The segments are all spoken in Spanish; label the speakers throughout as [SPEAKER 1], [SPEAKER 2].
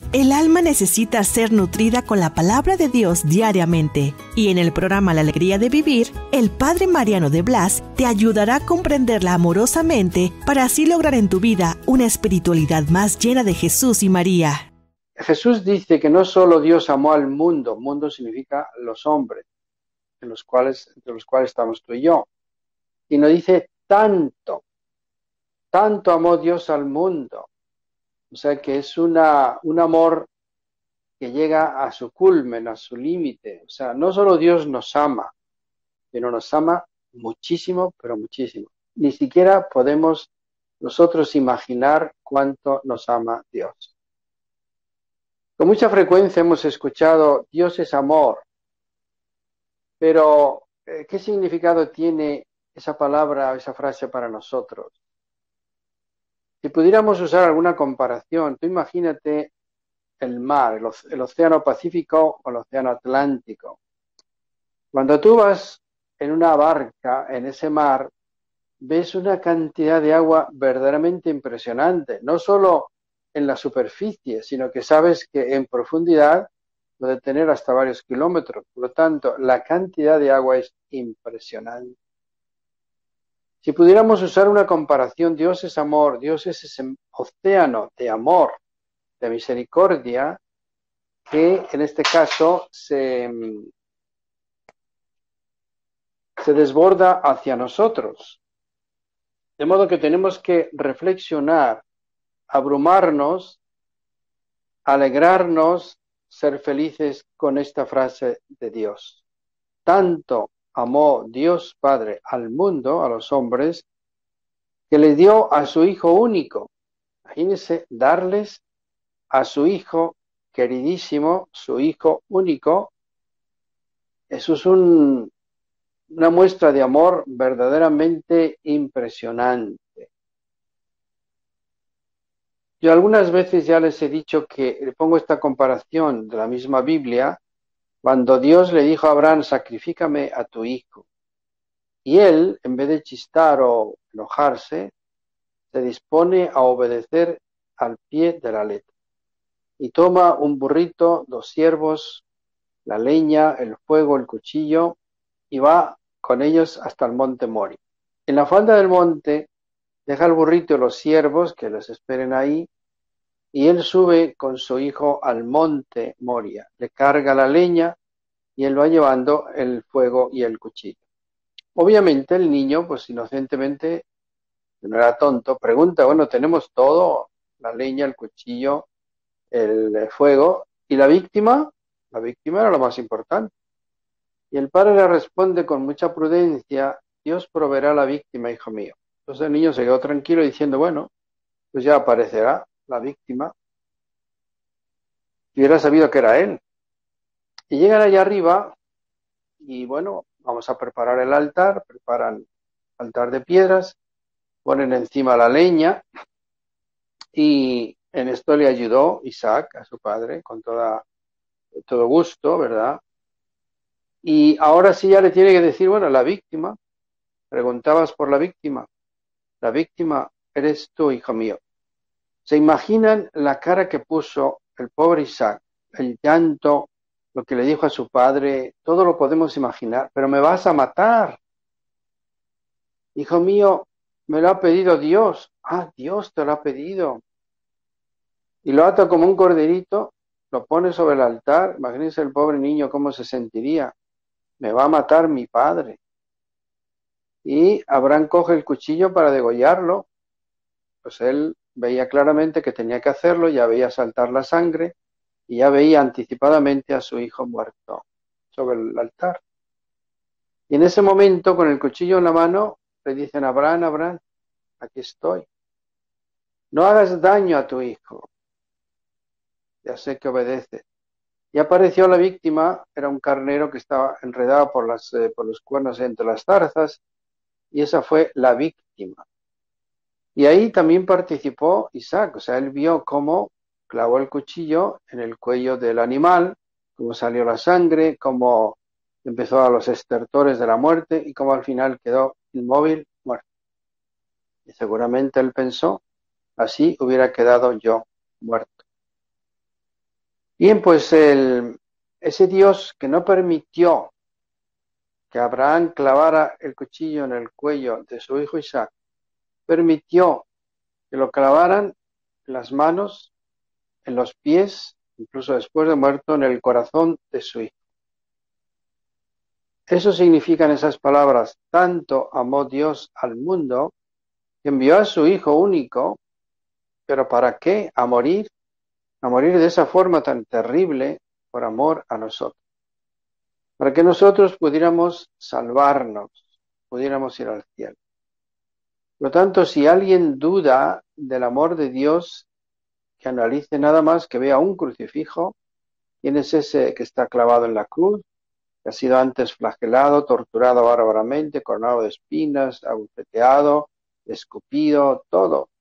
[SPEAKER 1] El alma necesita ser nutrida con la palabra de Dios diariamente. Y en el programa La Alegría de Vivir, el Padre Mariano de Blas te ayudará a comprenderla amorosamente para así lograr en tu vida una espiritualidad más llena de Jesús y María.
[SPEAKER 2] Jesús dice que no solo Dios amó al mundo significa los hombres, entre los cuales estamos tú y yo, sino dice tanto amó Dios al mundo. O sea que es un amor que llega a su culmen, a su límite. O sea, no solo Dios nos ama, sino nos ama muchísimo, pero muchísimo. Ni siquiera podemos nosotros imaginar cuánto nos ama Dios. Con mucha frecuencia hemos escuchado Dios es amor, pero ¿qué significado tiene esa palabra o esa frase para nosotros? Si pudiéramos usar alguna comparación, tú imagínate el mar, el océano Pacífico o el océano Atlántico. Cuando tú vas en una barca en ese mar, ves una cantidad de agua verdaderamente impresionante, no solo en la superficie, sino que sabes que en profundidad puede tener hasta varios kilómetros. Por lo tanto, la cantidad de agua es impresionante. Si pudiéramos usar una comparación, Dios es amor, Dios es ese océano de amor, de misericordia, que en este caso se desborda hacia nosotros. De modo que tenemos que reflexionar, abrumarnos, alegrarnos, ser felices con esta frase de Dios. Tanto amó Dios Padre al mundo, a los hombres, que le dio a su Hijo único. Imagínense darles a su Hijo queridísimo, su Hijo único. Eso es una muestra de amor verdaderamente impresionante. Yo algunas veces ya les he dicho que le pongo esta comparación de la misma Biblia, cuando Dios le dijo a Abraham, sacrifícame a tu hijo. Y él, en vez de chistar o enojarse, se dispone a obedecer al pie de la letra. Y toma un burrito, 2 ciervos, la leña, el fuego, el cuchillo, y va con ellos hasta el monte Mori. En la falda del monte deja el burrito y los ciervos que les esperen ahí, y él sube con su hijo al monte Moria, le carga la leña y él va llevando el fuego y el cuchillo. Obviamente el niño, pues inocentemente, no era tonto, pregunta, bueno, tenemos todo, la leña, el cuchillo, el fuego, y la víctima era lo más importante. Y el padre le responde con mucha prudencia, Dios proveerá la víctima, hijo mío. Entonces el niño se quedó tranquilo diciendo, bueno, pues ya aparecerá la víctima. Si hubiera sabido que era él. Y llegan allá arriba y bueno, vamos a preparar el altar, preparan altar de piedras, ponen encima la leña y en esto le ayudó Isaac a su padre con todo gusto, ¿verdad? Y ahora sí ya le tiene que decir, bueno, la víctima, preguntabas por la víctima eres tú, hijo mío. ¿Se imaginan la cara que puso el pobre Isaac, el llanto, lo que le dijo a su padre? Todo lo podemos imaginar, pero me vas a matar. Hijo mío, me lo ha pedido Dios. Ah, Dios te lo ha pedido. Y lo ata como un corderito, lo pone sobre el altar. Imagínense el pobre niño cómo se sentiría. Me va a matar mi padre. Y Abraham coge el cuchillo para degollarlo. Pues él veía claramente que tenía que hacerlo, ya veía saltar la sangre y ya veía anticipadamente a su hijo muerto sobre el altar. Y en ese momento, con el cuchillo en la mano, le dicen a Abraham, Abraham, aquí estoy. No hagas daño a tu hijo. Ya sé que obedeces. Y apareció la víctima, era un carnero que estaba enredado por los cuernos entre las zarzas, y esa fue la víctima. Y ahí también participó Isaac, o sea, él vio cómo clavó el cuchillo en el cuello del animal, cómo salió la sangre, cómo empezó a los estertores de la muerte y cómo al final quedó inmóvil, muerto. Y seguramente él pensó, así hubiera quedado yo muerto. Bien, pues ese Dios que no permitió que Abraham clavara el cuchillo en el cuello de su hijo Isaac, permitió que lo clavaran en las manos, en los pies, incluso después de muerto, en el corazón de su hijo. Eso significan esas palabras: tanto amó Dios al mundo, que envió a su hijo único, pero ¿para qué? A morir de esa forma tan terrible por amor a nosotros, para que nosotros pudiéramos salvarnos, pudiéramos ir al cielo. Por lo tanto, si alguien duda del amor de Dios, que analice nada más, que vea un crucifijo. ¿Quién es ese que está clavado en la cruz? Que ha sido antes flagelado, torturado bárbaramente, coronado de espinas, abofeteado, escupido, todo.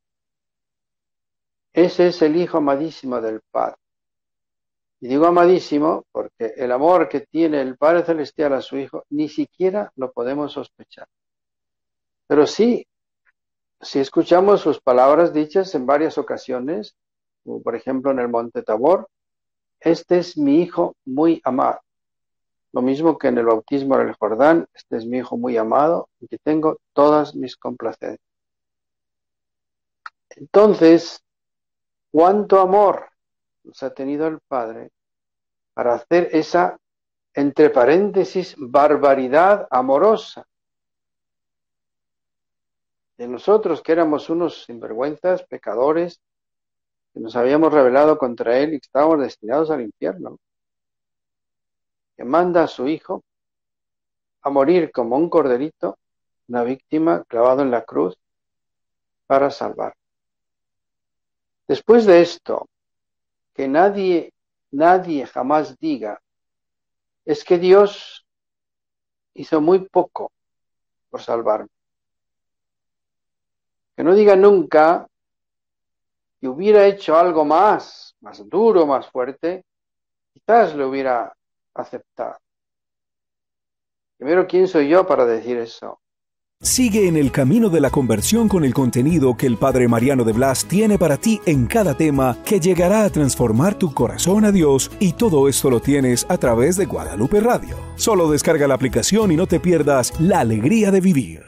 [SPEAKER 2] Ese es el Hijo amadísimo del Padre. Y digo amadísimo porque el amor que tiene el Padre Celestial a su Hijo ni siquiera lo podemos sospechar. Pero sí, si escuchamos sus palabras dichas en varias ocasiones, como por ejemplo en el Monte Tabor: este es mi Hijo muy amado. Lo mismo que en el bautismo en el Jordán: este es mi Hijo muy amado, en que tengo todas mis complacencias. Entonces, ¿cuánto amor nos ha tenido el Padre para hacer esa, entre paréntesis, barbaridad amorosa de nosotros, que éramos unos sinvergüenzas, pecadores, que nos habíamos rebelado contra Él y que estábamos destinados al infierno? Que manda a su Hijo a morir como un corderito, una víctima clavado en la cruz, para salvar. Después de esto, que nadie jamás diga: es que Dios hizo muy poco por salvarme. Que no diga nunca que hubiera hecho algo más duro, más fuerte, quizás lo hubiera aceptado. Primero, ¿quién soy yo para decir eso?
[SPEAKER 3] Sigue en el camino de la conversión con el contenido que el Padre Mariano de Blas tiene para ti en cada tema, que llegará a transformar tu corazón a Dios, y todo esto lo tienes a través de Guadalupe Radio. Solo descarga la aplicación y no te pierdas la alegría de vivir.